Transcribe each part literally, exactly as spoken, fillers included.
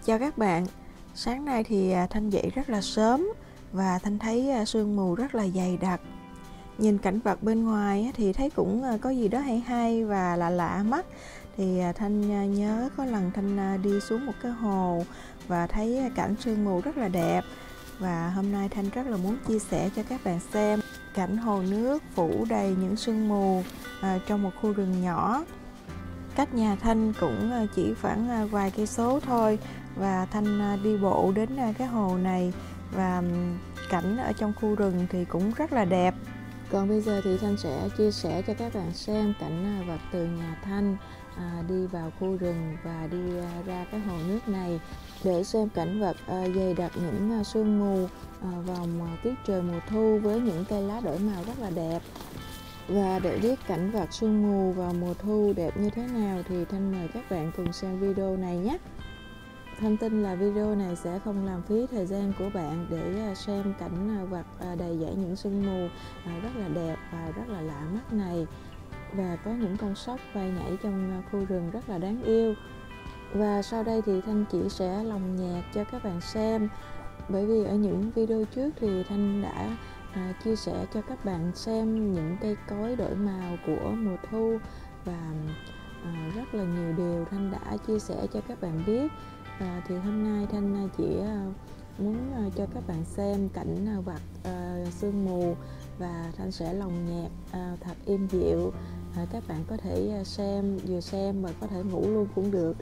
Chào các bạn, sáng nay thì Thanh dậy rất là sớm và Thanh thấy sương mù rất là dày đặc. Nhìn cảnh vật bên ngoài thì thấy cũng có gì đó hay hay và lạ lạ mắt. Thì Thanh nhớ có lần Thanh đi xuống một cái hồ và thấy cảnh sương mù rất là đẹp. Và hôm nay Thanh rất là muốn chia sẻ cho các bạn xem cảnh hồ nước phủ đầy những sương mù trong một khu rừng nhỏ. Cách nhà Thanh cũng chỉ khoảng vài cây số thôi, và Thanh đi bộ đến cái hồ này và cảnh ở trong khu rừng thì cũng rất là đẹp. Còn bây giờ thì Thanh sẽ chia sẻ cho các bạn xem cảnh vật từ nhà Thanh à, đi vào khu rừng và đi ra cái hồ nước này để xem cảnh vật à, dày đặc những sương mù à, vào tiết trời mùa thu với những cây lá đổi màu rất là đẹp. Và để biết cảnh vật sương mù vào mùa thu đẹp như thế nào thì Thanh mời các bạn cùng xem video này nhé. Thanh tin là video này sẽ không làm phí thời gian của bạn để xem cảnh vật đầy dãy những sương mù rất là đẹp và rất là lạ mắt này. Và có những con sóc bay nhảy trong khu rừng rất là đáng yêu. Và sau đây thì Thanh chỉ sẽ lồng nhạc cho các bạn xem. Bởi vì ở những video trước thì Thanh đã À, chia sẻ cho các bạn xem những cây cối đổi màu của mùa thu, và à, rất là nhiều điều Thanh đã chia sẻ cho các bạn biết. À, thì hôm nay Thanh chỉ à, muốn à, cho các bạn xem cảnh à, vật à, sương mù, và Thanh sẽ lồng nhạc à, thật êm dịu. À, các bạn có thể xem, vừa xem và có thể ngủ luôn cũng được.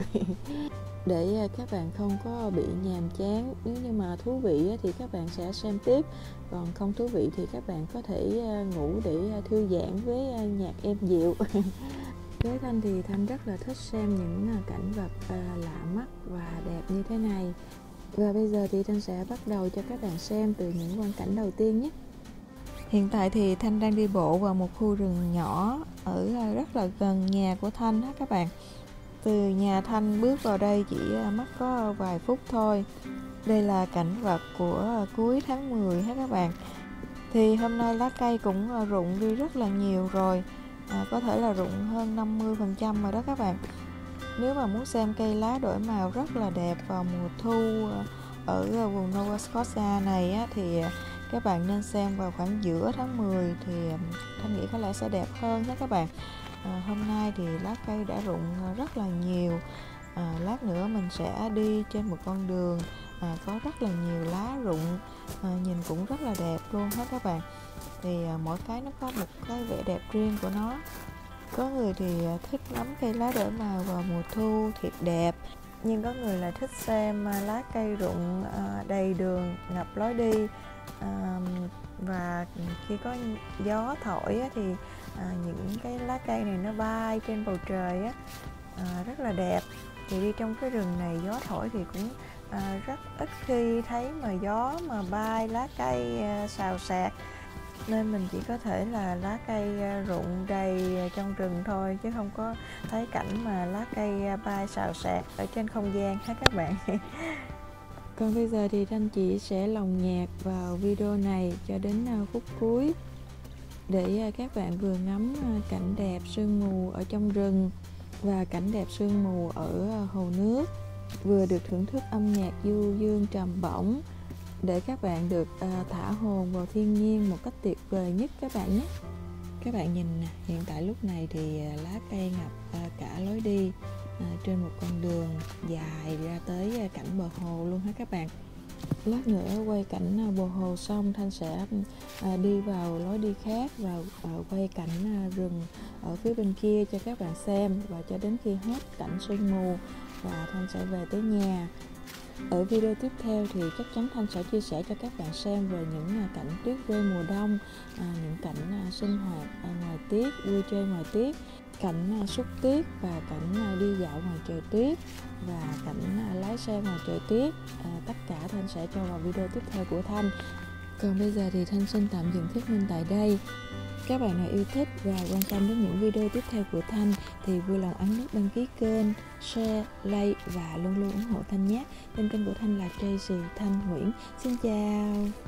Để các bạn không có bị nhàm chán. Nếu như mà thú vị thì các bạn sẽ xem tiếp, còn không thú vị thì các bạn có thể ngủ để thư giãn với nhạc êm dịu. Với Thanh thì Thanh rất là thích xem những cảnh vật lạ mắt và đẹp như thế này. Và bây giờ thì Thanh sẽ bắt đầu cho các bạn xem từ những quang cảnh đầu tiên nhé. Hiện tại thì Thanh đang đi bộ vào một khu rừng nhỏ ở rất là gần nhà của Thanh đó các bạn. Từ nhà Thanh bước vào đây chỉ mất có vài phút thôi. Đây là cảnh vật của cuối tháng mười hết các bạn. Thì hôm nay lá cây cũng rụng đi rất là nhiều rồi, à, có thể là rụng hơn năm mươi phần trăm rồi đó các bạn. Nếu mà muốn xem cây lá đổi màu rất là đẹp vào mùa thu ở vùng Nova Scotia này á, thì các bạn nên xem vào khoảng giữa tháng mười thì Thanh nghĩ có lẽ sẽ đẹp hơn đó các bạn. À, hôm nay thì lá cây đã rụng rất là nhiều. À, lát nữa mình sẽ đi trên một con đường à, có rất là nhiều lá rụng, à, nhìn cũng rất là đẹp luôn hết các bạn. Thì à, mỗi cái nó có một cái vẻ đẹp riêng của nó. Có người thì à, thích ngắm cây lá đổi màu vào mùa thu thiệt đẹp, nhưng có người lại thích xem à, lá cây rụng à, đầy đường, ngập lối đi. À, và khi có gió thổi á, thì à, những cái lá cây này nó bay trên bầu trời á, à, rất là đẹp. Thì đi trong cái rừng này gió thổi thì cũng à, rất ít khi thấy mà gió mà bay lá cây à, xào xạc, nên mình chỉ có thể là lá cây à, rụng đầy trong rừng thôi, chứ không có thấy cảnh mà lá cây à, bay xào xạc ở trên không gian ha các bạn. Còn bây giờ thì Thanh chỉ sẽ lồng nhạc vào video này cho đến phút cuối để các bạn vừa ngắm cảnh đẹp sương mù ở trong rừng và cảnh đẹp sương mù ở hồ nước, vừa được thưởng thức âm nhạc du dương trầm bổng để các bạn được thả hồn vào thiên nhiên một cách tuyệt vời nhất các bạn nhé. Các bạn nhìn hiện tại lúc này thì lá cây ngập cả lối đi À, trên một con đường dài ra tới cảnh bờ hồ luôn ha các bạn. Lát nữa quay cảnh bờ hồ xong, Thanh sẽ à, đi vào lối đi khác và à, quay cảnh à, rừng ở phía bên kia cho các bạn xem, và cho đến khi hết cảnh sương mù và Thanh sẽ về tới nhà. Ở video tiếp theo thì chắc chắn Thanh sẽ chia sẻ cho các bạn xem về những cảnh tuyết rơi mùa đông, à, những cảnh sinh hoạt ngoài tuyết, vui chơi ngoài tuyết, cảnh xúc tuyết và cảnh đi dạo ngoài trời tuyết và cảnh lái xe ngoài trời tuyết. À, tất cả Thanh sẽ cho vào video tiếp theo của Thanh. Còn bây giờ thì Thanh xin tạm dừng thuyết minh tại đây. Các bạn nào yêu thích và quan tâm đến những video tiếp theo của Thanh thì vui lòng ấn nút đăng ký kênh, share, like và luôn luôn ủng hộ Thanh nhé. Tên kênh của Thanh là Tracy Thanh Nguyễn. Xin chào.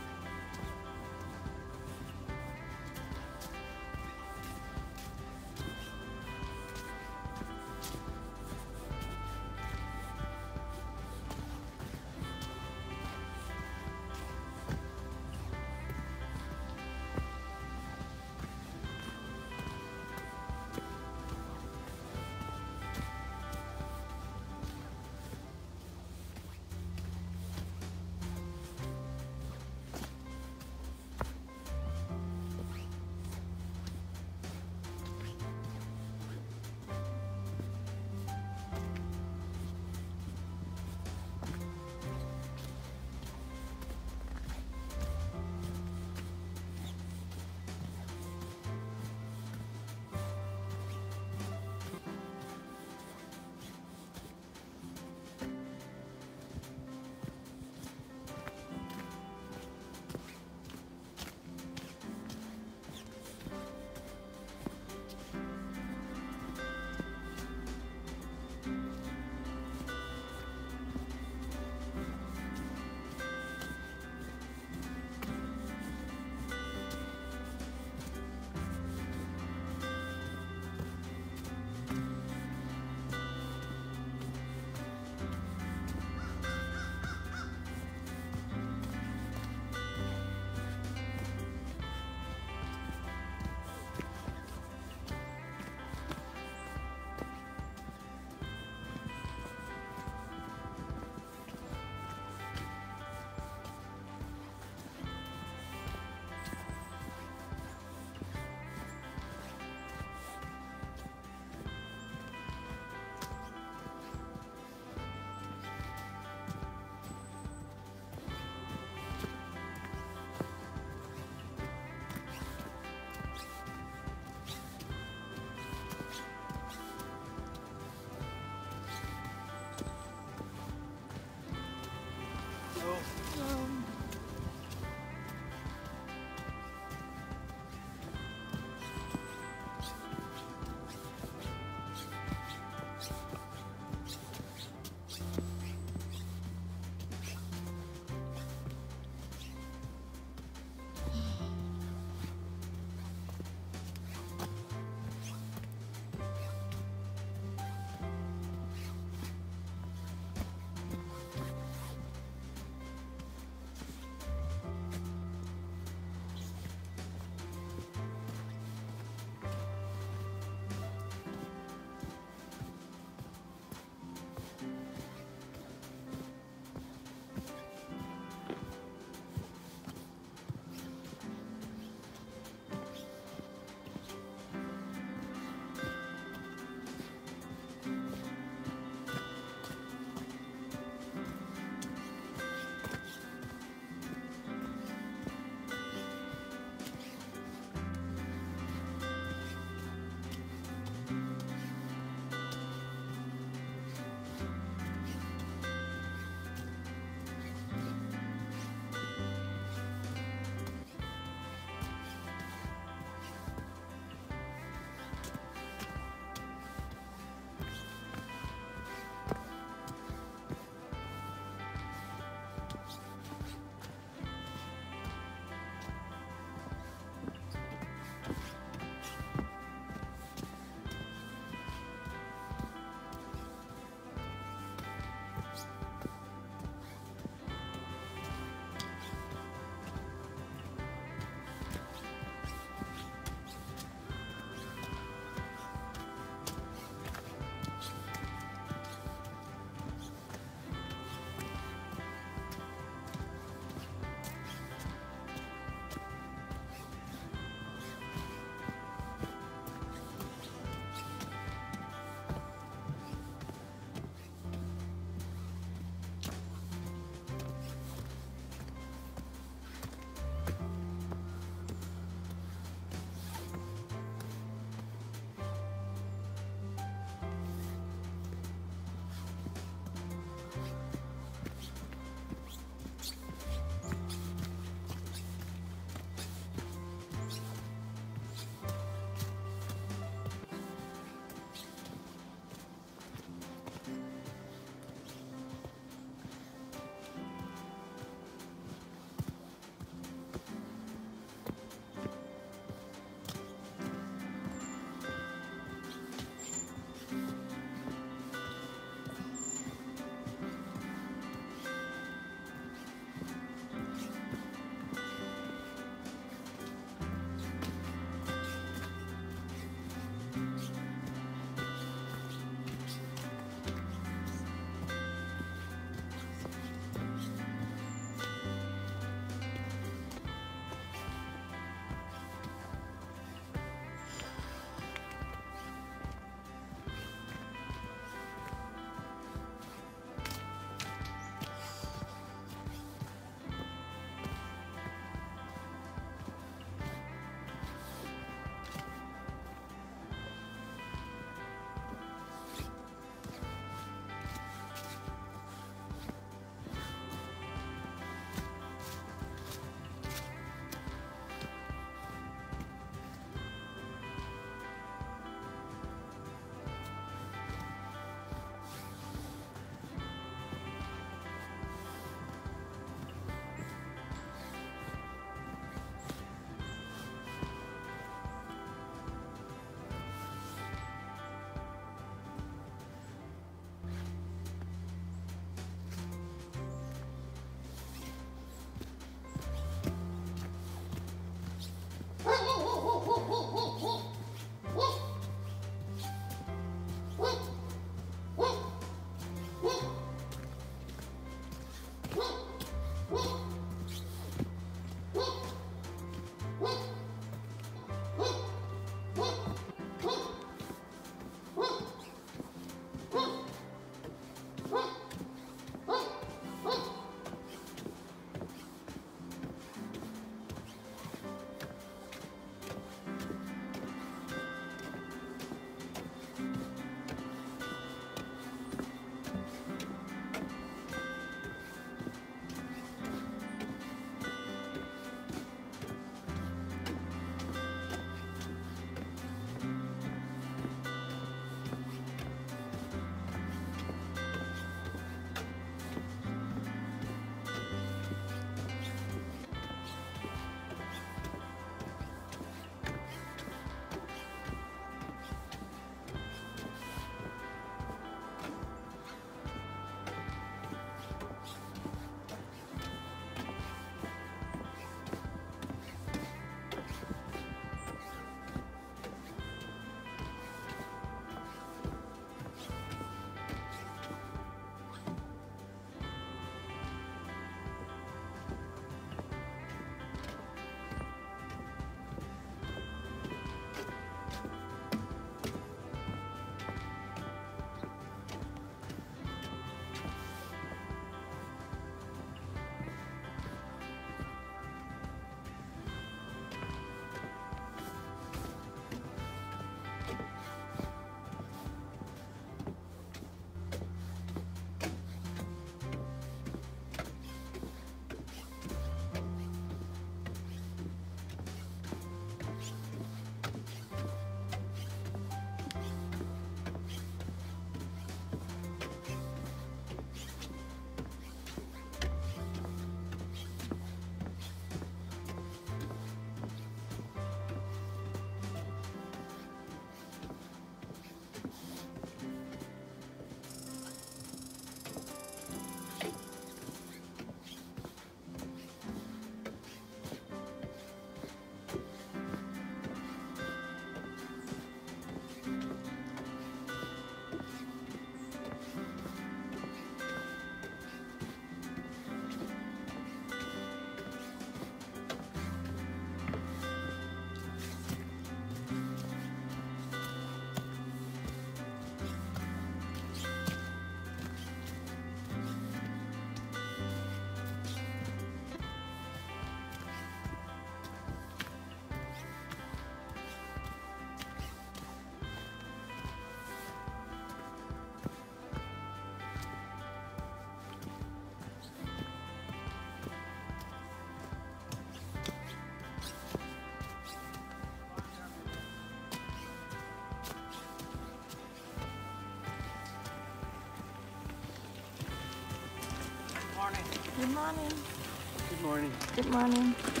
morning. Good morning. Good morning.